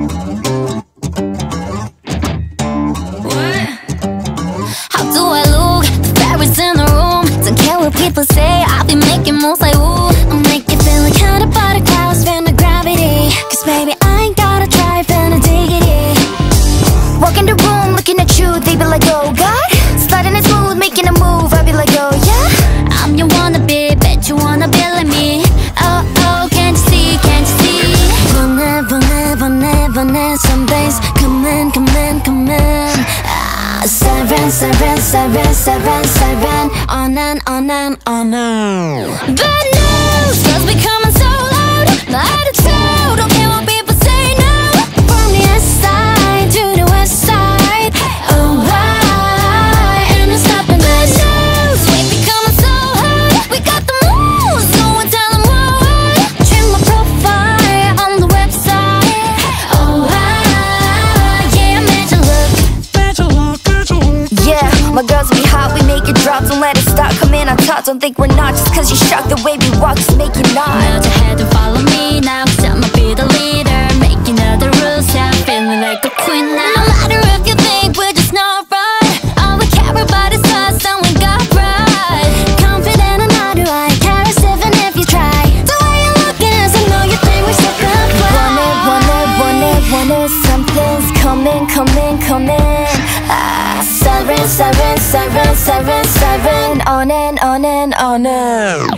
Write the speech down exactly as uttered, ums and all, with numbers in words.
How do I look? The fairies in the room. Don't care what people say, I'll be making moves like ooh. I'll make you feel like kind of butterflies, feel the gravity. Cause baby, I ain't gotta try, feel the diggity. Walk in the room, looking at you, they be like, oh God. Sliding it smooth, making a move, I be like, oh yeah. I'm your wannabe, bet you wanna be like me. Oh, oh, can't you see, can't you see? Never, never, never, never, some days. Come in, come in, come in. Ah, Siren, siren, siren, siren, siren. On and on and on and bad news, girls be coming so loud. My attitude, don't care what people say now. From the east side to the west side. Oh, why? And I'm stopping bad news. We be coming so high. We got the moves, go and tell them why. Check my profile on the website. Oh, why? Yeah, imagine look. Yeah, my girls be hot, we make it drop. Don't let it stop, come in on top. Don't think we're not, just cause you shocked the way we walk, just make it not. Nod your head and follow me now, cause I'ma be the leader. Making all the rules, yeah, feeling like a queen now. No matter if you think we're just not right, all we care about is us and we got pride. Confident and how do I care as even if you try. The way you're looking is I know you think we're so good. Want it, want it, want it, want it. Something's coming, coming, coming. Ah, siren, siren, siren, siren, siren. On and on and on and